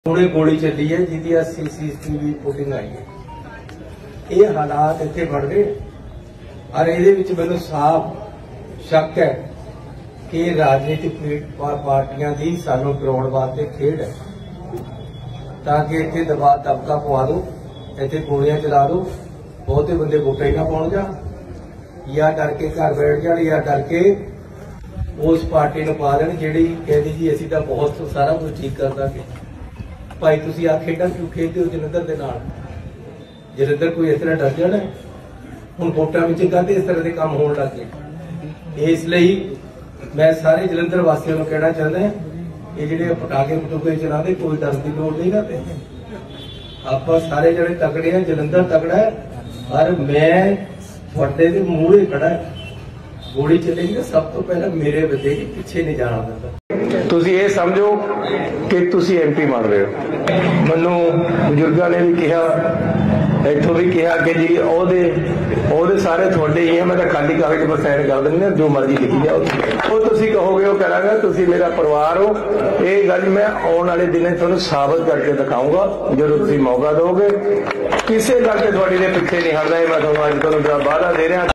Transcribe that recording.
ਹੁਣੇ ਗੋਲੀ ਚੱਲੀ ਹੈ ਜਿਹਦੀ CCTV ਫੁਟੇਜ ਆਈ ਹੈ। ਇਹ ਹਾਲਾਤ ਇੱਥੇ ਬਣ ਰਹੇ ਔਰ ਇਹਦੇ ਵਿੱਚ ਮੈਨੂੰ ਸਾਫ਼ ਸ਼ੱਕ ਹੈ ਕਿ ਰਾਜਨੀਤਿਕ ਪਾਰਟੀਆਂ ਦੀ ਸਾਨੂੰ ਕਰਾਉਣ ਵਾਸਤੇ ਖੇਡ ਹੈ ਤਾਂ ਕਿ ਇੱਥੇ ਦਬਾਅ ਦਬਕਾ ਪਵਾ ਦਿਓ, ਇੱਥੇ ਗੋਲੀਆਂ ਚਲਾ ਦਿਓ, ਬਹੁਤੇ ਬੰਦੇ ਵੋਟਾਂ ਹੀ ਨਾ ਪਾਉਣ ਜਾਂ ਡਰ ਕੇ ਘਰ ਬੈਠ ਜਾਣ ਜਾਂ ਡਰ ਕੇ ਉਸ ਪਾਰਟੀ ਨੂੰ ਪਾ ਦੇਣ ਜਿਹੜੀ ਕਹਿੰਦੀ ਜੀ ਅਸੀਂ ਤਾਂ ਬਹੁਤ ਸਾਰਾ ਕੁਝ ਠੀਕ ਕਰ ਦਾਂਗੇ। ਭਾਈ ਤੁਸੀਂ ਆ ਖੇਡਾਂ ਕਿਉਂ ਖੇਡਦੇ ਹੋ ਜਲੰਧਰ ਦੇ ਨਾਲ? ਜਲੰਧਰ ਕੋਈ ਇਸ ਤਰ੍ਹਾਂ ਡਰ ਜਾਣਾ? ਹੁਣ ਵੋਟਾਂ ਵਿੱਚ ਕਾਹਦੇ ਇਸ ਤਰ੍ਹਾਂ ਦੇ ਕੰਮ ਹੋਣ ਲੱਗ ਗਏ। ਇਸ ਲਈ ਮੈਂ ਸਾਰੇ ਜਲੰਧਰ ਵਾਸੀਆਂ ਨੂੰ ਕਹਿਣਾ ਚਾਹੁੰਦਾ ਇਹ ਜਿਹੜੇ ਪਟਾਕੇ ਚਲਾਉਂਦੇ ਕੋਈ ਡਰ ਦੀ ਲੋੜ ਨਹੀਂ ਕਰਦੇ। ਆਪਾਂ ਸਾਰੇ ਜਿਹੜੇ ਤਕੜੇ ਆ, ਜਲੰਧਰ ਤਕੜਾ ਹੈ ਪਰ ਮੈਂ ਤੁਹਾਡੇ ਦੇ ਮੂਹਰੇ ਖੜਾ। ਗੋਲੀ ਚੱਲੇਗੀ ਤਾਂ ਸਭ ਤੋਂ ਪਹਿਲਾਂ ਮੇਰੇ ਵੱਜੇਗੀ, ਪਿੱਛੇ ਨਹੀਂ ਜਾਣਾ ਦਿੰਦਾ। ਤੁਸੀਂ ਇਹ ਸਮਝੋ ਕਿ ਤੁਸੀਂ MP ਬਣ ਰਹੇ ਹੋ। ਮੈਨੂੰ ਬਜ਼ੁਰਗਾਂ ਨੇ ਵੀ ਕਿਹਾ, ਇੱਥੋਂ ਵੀ ਕਿਹਾ ਕਿ ਜੀ ਉਹਦੇ ਸਾਰੇ ਤੁਹਾਡੇ ਹੀ ਆ। ਮੈਂ ਤਾਂ ਖਾਲੀ ਕਾਗਜ਼ ਪਰ ਸਾਈਨ ਕਰ ਦਿੰਦੇ ਜੋ ਮਰਜ਼ੀ ਲਿਖੀ ਜਾਓ। ਉਹ ਤੁਸੀਂ ਕਹੋਗੇ ਉਹ ਕਰਾਂਗਾ। ਤੁਸੀਂ ਮੇਰਾ ਪਰਿਵਾਰ ਹੋ। ਇਹ ਗੱਲ ਮੈਂ ਆਉਣ ਵਾਲੇ ਦਿਨਾਂ ਤੁਹਾਨੂੰ ਸਾਬਤ ਕਰਕੇ ਦਿਖਾਊਂਗਾ ਜਦੋਂ ਤੁਸੀਂ ਮੌਕਾ ਦਿਓਗੇ। ਕਿਸੇ ਗੱਲ ਤੇ ਤੁਹਾਡੀ ਦੇ ਪਿੱਛੇ ਨਹੀਂ ਹਟਦਾ। ਮੈਂ ਤੁਹਾਨੂੰ ਅੱਜ ਵਾਅਦਾ ਦੇ ਰਿਹਾ।